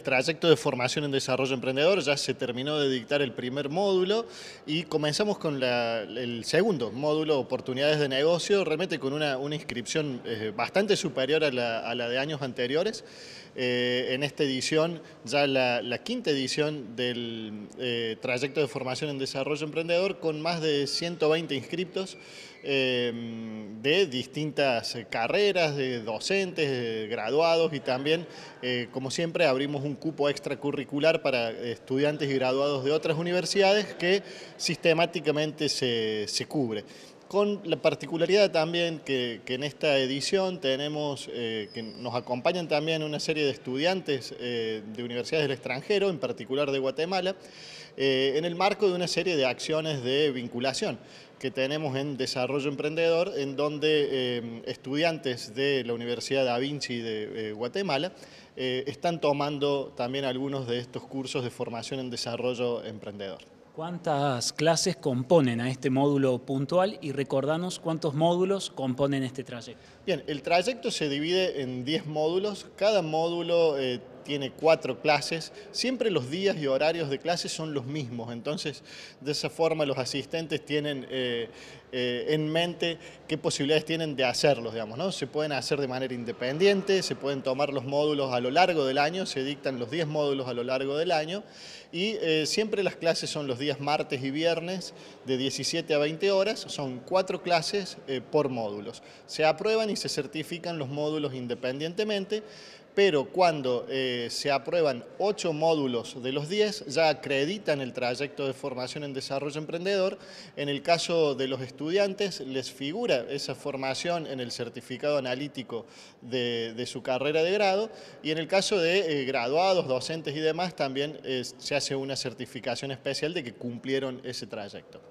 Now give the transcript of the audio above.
trayecto de formación en desarrollo emprendedor. Ya se terminó de dictar el primer módulo y comenzamos con el segundo módulo, oportunidades de negocio, realmente con una inscripción bastante superior a la de años anteriores. En esta edición, ya la quinta edición del trayecto de formación en desarrollo emprendedor, con más de 120 inscriptos de distintas carreras, de docentes, de graduados, y también, como siempre, abrimos un cupo extracurricular para estudiantes y graduados de otras universidades que sistemáticamente se cubre. Con la particularidad también que en esta edición tenemos, que nos acompañan también una serie de estudiantes de universidades del extranjero, en particular de Guatemala, en el marco de una serie de acciones de vinculación que tenemos en Desarrollo Emprendedor, en donde estudiantes de la Universidad Da Vinci de Guatemala están tomando también algunos de estos cursos de formación en Desarrollo Emprendedor. ¿Cuántas clases componen a este módulo puntual? Y recordanos cuántos módulos componen este trayecto. Bien, el trayecto se divide en 10 módulos. Cada módulo tiene 4 clases. Siempre los días y horarios de clases son los mismos. Entonces, de esa forma los asistentes tienen en mente qué posibilidades tienen de hacerlos, digamos, ¿no? Se pueden hacer de manera independiente, se pueden tomar los módulos a lo largo del año, se dictan los 10 módulos a lo largo del año, y siempre las clases son los días martes y viernes de 17 a 20 horas, son 4 clases por módulos. Se aprueban y se certifican los módulos independientemente, pero cuando se aprueban 8 módulos de los 10, ya acreditan el trayecto de formación en desarrollo emprendedor. En el caso de los estudiantes, les figura esa formación en el certificado analítico de su carrera de grado, y en el caso de graduados, docentes y demás, también se hace una certificación especial de que cumplieron ese trayecto.